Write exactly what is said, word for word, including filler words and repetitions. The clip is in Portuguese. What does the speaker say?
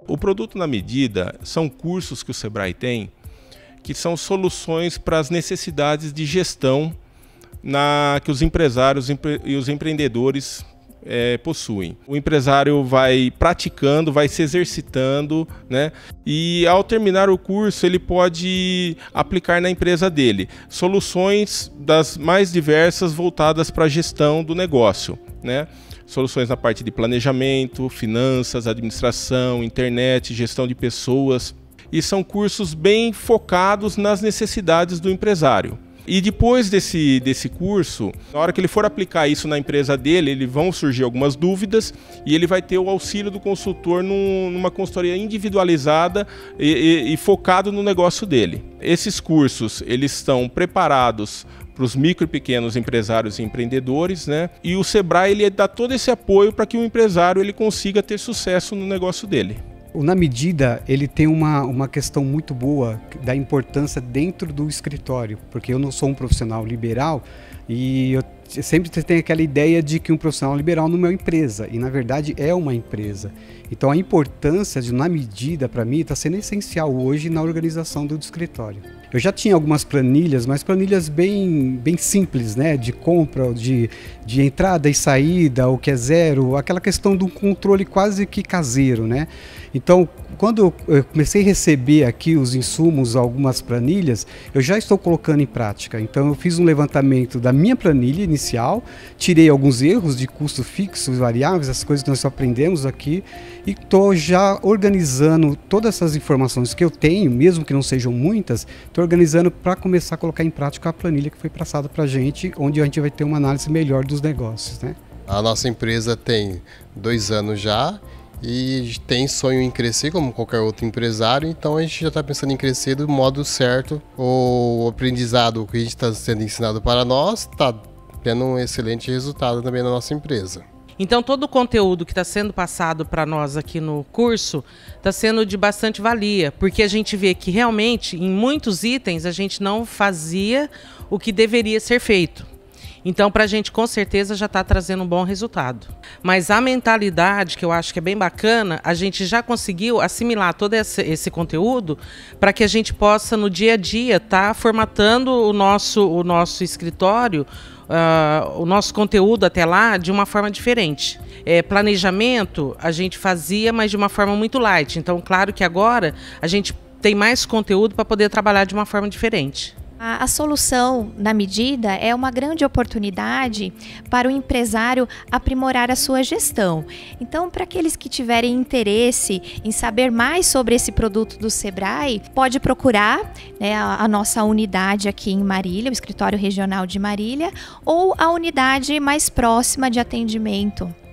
O produto na medida são cursos que o Sebrae tem, que são soluções para as necessidades de gestão na, que os empresários e os empreendedores é, possuem. O empresário vai praticando, vai se exercitando, né? E ao terminar o curso ele pode aplicar na empresa dele soluções das mais diversas voltadas para a gestão do negócio, né? Soluções na parte de planejamento, finanças, administração, internet, gestão de pessoas. E são cursos bem focados nas necessidades do empresário. E depois desse, desse curso, na hora que ele for aplicar isso na empresa dele, ele vão surgir algumas dúvidas e ele vai ter o auxílio do consultor num, numa consultoria individualizada e, e, e focado no negócio dele. Esses cursos, eles estão preparados para os micro e pequenos empresários e empreendedores, né? E o Sebrae ele dá todo esse apoio para que o empresário ele consiga ter sucesso no negócio dele. O Na Medida, ele tem uma, uma questão muito boa da importância dentro do escritório, porque eu não sou um profissional liberal e eu sempre tenho aquela ideia de que um profissional liberal não é uma empresa, e na verdade é uma empresa. Então a importância de Na Medida, para mim, está sendo essencial hoje na organização do escritório. Eu já tinha algumas planilhas, mas planilhas bem, bem simples, né? De compra, de, de entrada e saída, o que é zero, aquela questão do controle quase que caseiro, né? Então, quando eu comecei a receber aqui os insumos, algumas planilhas, eu já estou colocando em prática. Então, eu fiz um levantamento da minha planilha inicial, tirei alguns erros de custo fixo, variáveis, as coisas que nós aprendemos aqui, e estou já organizando todas essas informações que eu tenho, mesmo que não sejam muitas, estou organizando para começar a colocar em prática a planilha que foi passada para a gente, onde a gente vai ter uma análise melhor dos negócios, né? A nossa empresa tem dois anos já, e tem sonho em crescer como qualquer outro empresário, então a gente já está pensando em crescer do modo certo. O aprendizado que a gente está sendo ensinado para nós está tendo um excelente resultado também na nossa empresa. Então todo o conteúdo que está sendo passado para nós aqui no curso está sendo de bastante valia, porque a gente vê que realmente em muitos itens a gente não fazia o que deveria ser feito. Então, para a gente, com certeza, já está trazendo um bom resultado. Mas a mentalidade, que eu acho que é bem bacana, a gente já conseguiu assimilar todo esse, esse conteúdo para que a gente possa, no dia a dia, estar tá formatando o nosso, o nosso escritório, uh, o nosso conteúdo até lá, de uma forma diferente. É, planejamento, a gente fazia, mas de uma forma muito light. Então, claro que agora a gente tem mais conteúdo para poder trabalhar de uma forma diferente. A, a solução Na Medida é uma grande oportunidade para o empresário aprimorar a sua gestão. Então, para aqueles que tiverem interesse em saber mais sobre esse produto do Sebrae, pode procurar, né, a, a nossa unidade aqui em Marília, o Escritório Regional de Marília, ou a unidade mais próxima de atendimento.